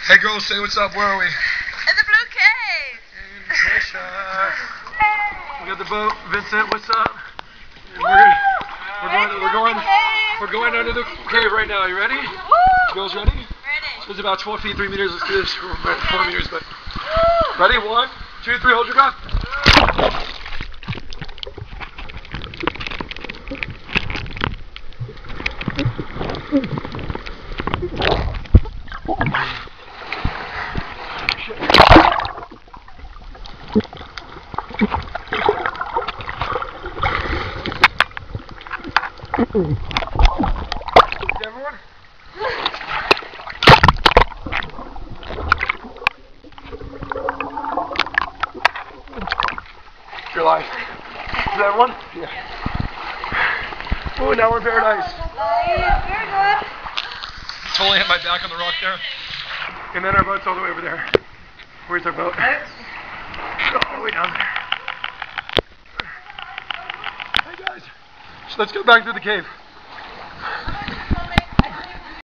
Hey girls, say what's up. Where are we? In the blue cave. In Trisha. We got the boat. Vincent, what's up? We're going under the cave right now. You ready? Woo! Girls ready? Ready. It's about 12 feet, 3 meters. Let's do this for 4 meters. But ready? 1, 2, 3. Hold your breath. Everyone? Your life. Is that one? Yeah. Oh, now we're in paradise. Very good. Totally hit my back on the rock there. And then our boat's all the way over there. Where's our boat? All the way down there. Hey guys, so let's go back to the cave.